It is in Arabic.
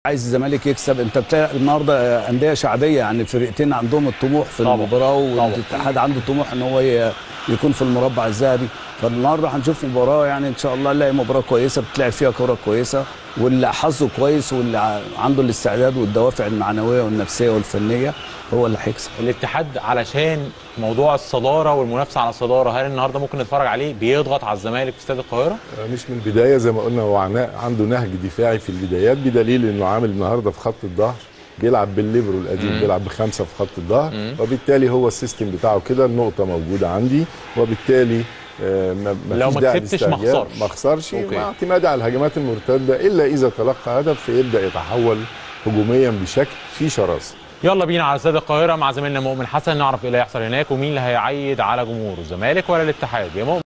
عايز الزمالك يكسب. انت بتلاقي النهارده انديه شعبيه، يعني فرقتين عندهم الطموح في المباراه، والاتحاد عنده طموح ان هو يكون في المربع الذهبي. فالنهارده هنشوف مباراه يعني ان شاء الله نلاقي مباراه كويسه بتلعب فيها كوره كويسه، واللي حظه كويس واللي عنده الاستعداد والدوافع المعنويه والنفسيه والفنيه هو اللي هيكسب. الاتحاد علشان موضوع الصداره والمنافسه على الصداره، هل النهارده ممكن نتفرج عليه بيضغط على الزمالك في استاد القاهره؟ مش من البدايه زي ما قلنا، هو عنده نهج دفاعي في البدايات، بدليل انه عامل النهارده في خط الظهر بيلعب بالليبرو القديم، بيلعب بخمسه في خط الظهر، وبالتالي هو السيستم بتاعه كده، النقطه موجوده عندي، وبالتالي لو ما كسبتش ما اخسرش مع اعتمادي على الهجمات المرتده، الا اذا تلقى هدف فيبدا يتحول هجوميا بشكل فيه شراسه. يلا بينا على استاد القاهره مع زميلنا مؤمن حسن، نعرف ايه اللي هيحصل هناك ومين اللي هيعيد على جمهور الزمالك ولا الاتحاد. يا مؤمن.